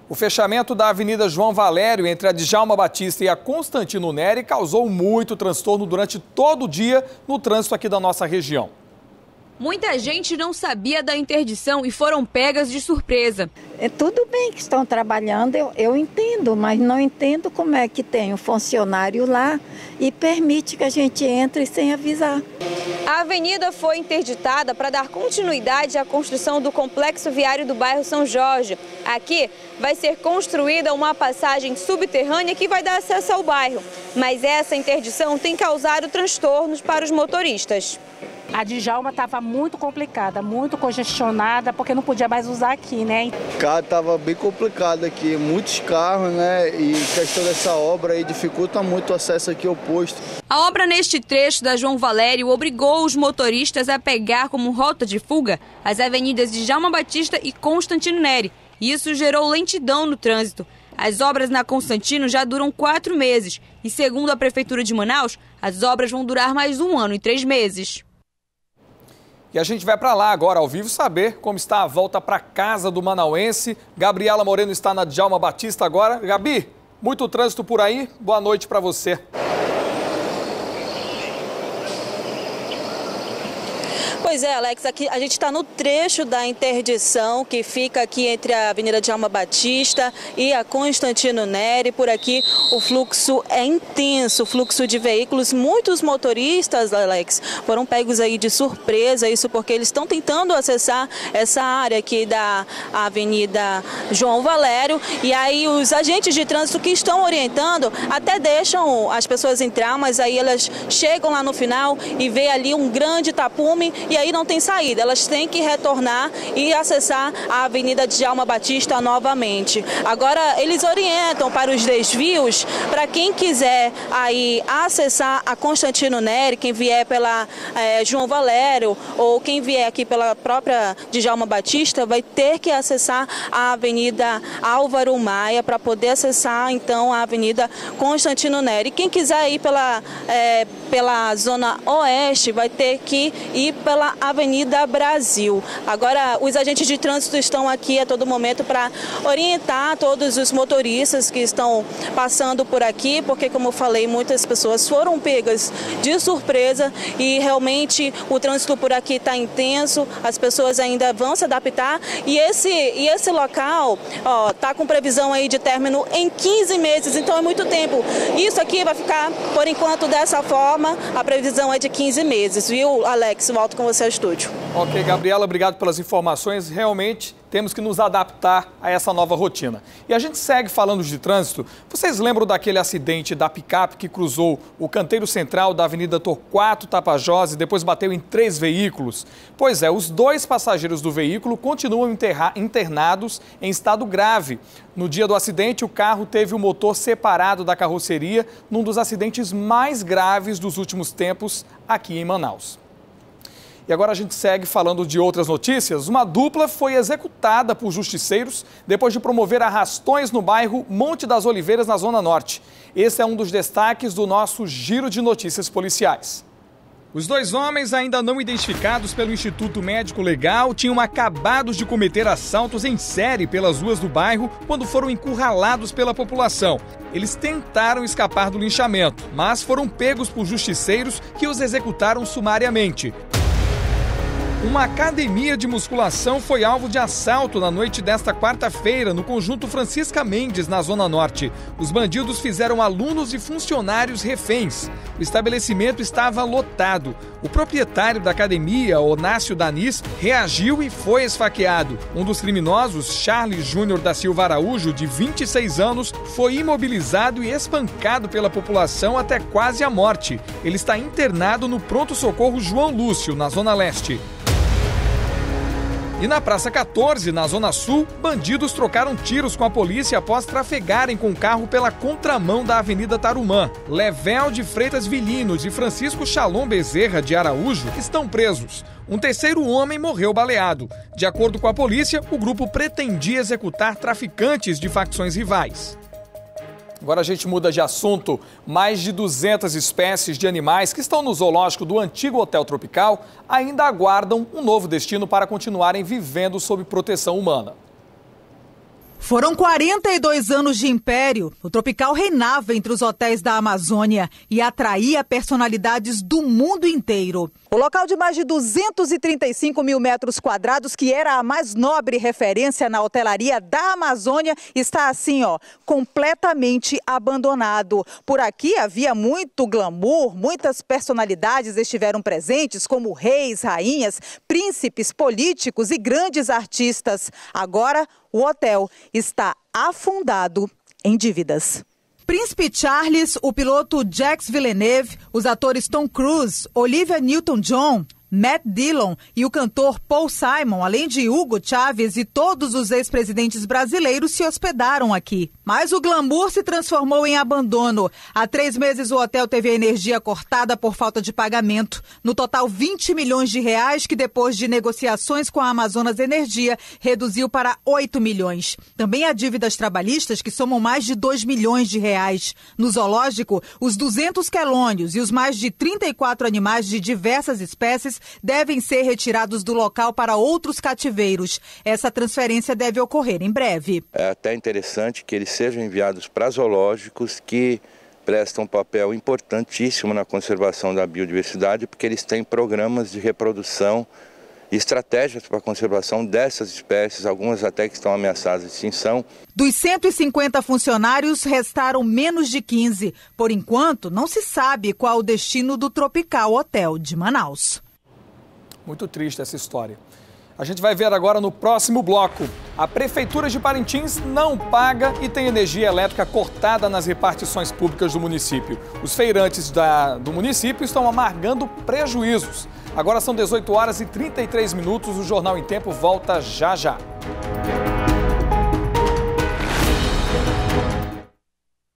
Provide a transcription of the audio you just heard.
O fechamento da Avenida João Valério entre a Djalma Batista e a Constantino Neri causou muito transtorno durante todo o dia no trânsito aqui da nossa região. Muita gente não sabia da interdição e foram pegas de surpresa. Tudo bem que estão trabalhando, eu entendo, mas não entendo como é que tem um funcionário lá e permite que a gente entre sem avisar. A avenida foi interditada para dar continuidade à construção do complexo viário do bairro São Jorge. Aqui vai ser construída uma passagem subterrânea que vai dar acesso ao bairro. Mas essa interdição tem causado transtornos para os motoristas. A Djalma estava muito complicada, muito congestionada, porque não podia mais usar aqui, né? O carro estava bem complicado aqui, muitos carros, né? E questão dessa obra aí dificulta muito o acesso aqui ao posto. A obra neste trecho da João Valério obrigou os motoristas a pegar como rota de fuga as avenidas de Djalma Batista e Constantino Neri. Isso gerou lentidão no trânsito. As obras na Constantino já duram 4 meses e, segundo a Prefeitura de Manaus, as obras vão durar mais 1 ano e 3 meses. E a gente vai para lá agora, ao vivo, saber como está a volta para casa do manauense. Gabriela Moreno está na Djalma Batista agora. Gabi, muito trânsito por aí. Boa noite para você. Pois é, Alex, aqui a gente está no trecho da interdição que fica aqui entre a Avenida Djalma Batista e a Constantino Neri. Por aqui o fluxo é intenso, o fluxo de veículos. Muitos motoristas, Alex, foram pegos aí de surpresa, isso porque eles estão tentando acessar essa área aqui da Avenida João Valério. E aí os agentes de trânsito que estão orientando até deixam as pessoas entrar, mas aí elas chegam lá no final e vê ali um grande tapume e aí não tem saída, elas têm que retornar e acessar a Avenida Djalma Batista novamente. Agora eles orientam para os desvios, para quem quiser aí acessar a Constantino Neri, quem vier pela João Valério ou quem vier aqui pela própria Djalma Batista, vai ter que acessar a Avenida Álvaro Maia para poder acessar então a Avenida Constantino Neri. Quem quiser ir pela zona oeste vai ter que ir pela Avenida Brasil. Agora, os agentes de trânsito estão aqui a todo momento para orientar todos os motoristas que estão passando por aqui, porque, como eu falei, muitas pessoas foram pegas de surpresa e realmente o trânsito por aqui está intenso, as pessoas ainda vão se adaptar e esse local está com previsão aí de término em 15 meses, então é muito tempo. Isso aqui vai ficar, por enquanto, dessa forma, a previsão é de 15 meses, viu, Alex? Volto com você ao estúdio. Ok, Gabriela, obrigado pelas informações. Realmente temos que nos adaptar a essa nova rotina. E a gente segue falando de trânsito. Vocês lembram daquele acidente da picape que cruzou o canteiro central da Avenida Torquato Tapajós e depois bateu em 3 veículos? Pois é, os 2 passageiros do veículo continuam internados em estado grave. No dia do acidente, o carro teve o motor separado da carroceria, num dos acidentes mais graves dos últimos tempos aqui em Manaus. E agora a gente segue falando de outras notícias. Uma dupla foi executada por justiceiros depois de promover arrastões no bairro Monte das Oliveiras, na Zona Norte. Esse é um dos destaques do nosso giro de notícias policiais. Os 2 homens, ainda não identificados pelo Instituto Médico Legal, tinham acabado de cometer assaltos em série pelas ruas do bairro quando foram encurralados pela população. Eles tentaram escapar do linchamento, mas foram pegos por justiceiros que os executaram sumariamente. Uma academia de musculação foi alvo de assalto na noite desta quarta-feira no conjunto Francisca Mendes, na Zona Norte. Os bandidos fizeram alunos e funcionários reféns. O estabelecimento estava lotado. O proprietário da academia, Onácio Danis, reagiu e foi esfaqueado. Um dos criminosos, Charles Júnior da Silva Araújo, de 26 anos, foi imobilizado e espancado pela população até quase a morte. Ele está internado no pronto-socorro João Lúcio, na Zona Leste. E na Praça 14, na Zona Sul, bandidos trocaram tiros com a polícia após trafegarem com o carro pela contramão da Avenida Tarumã. Level de Freitas Vilinos e Francisco Shalom Bezerra de Araújo estão presos. Um terceiro homem morreu baleado. De acordo com a polícia, o grupo pretendia executar traficantes de facções rivais. Agora a gente muda de assunto. Mais de 200 espécies de animais que estão no zoológico do antigo Hotel Tropical ainda aguardam um novo destino para continuarem vivendo sob proteção humana. Foram 42 anos de império. O Tropical reinava entre os hotéis da Amazônia e atraía personalidades do mundo inteiro. O local de mais de 235 mil metros quadrados, que era a mais nobre referência na hotelaria da Amazônia, está assim, completamente abandonado. Por aqui havia muito glamour, muitas personalidades estiveram presentes, como reis, rainhas, príncipes, políticos e grandes artistas. Agora, o hotel está afundado em dívidas. Príncipe Charles, o piloto Jacques Villeneuve, os atores Tom Cruise, Olivia Newton-John, Matt Dillon e o cantor Paul Simon, além de Hugo Chávez e todos os ex-presidentes brasileiros, se hospedaram aqui. Mas o glamour se transformou em abandono. Há 3 meses o hotel teve a energia cortada por falta de pagamento. No total, 20 milhões de reais, que depois de negociações com a Amazonas Energia, reduziu para 8 milhões. Também há dívidas trabalhistas que somam mais de 2 milhões de reais. No zoológico, os 200 quelônios e os mais de 34 animais de diversas espécies devem ser retirados do local para outros cativeiros. Essa transferência deve ocorrer em breve. É até interessante que eles sejam enviados para zoológicos que prestam um papel importantíssimo na conservação da biodiversidade, porque eles têm programas de reprodução e estratégias para a conservação dessas espécies, algumas até que estão ameaçadas de extinção. Dos 150 funcionários, restaram menos de 15. Por enquanto, não se sabe qual o destino do Tropical Hotel de Manaus. Muito triste essa história. A gente vai ver agora no próximo bloco. A Prefeitura de Parintins não paga e tem energia elétrica cortada nas repartições públicas do município. Os feirantes do município estão amargando prejuízos. Agora são 18 horas e 33 minutos. O Jornal em Tempo volta já já.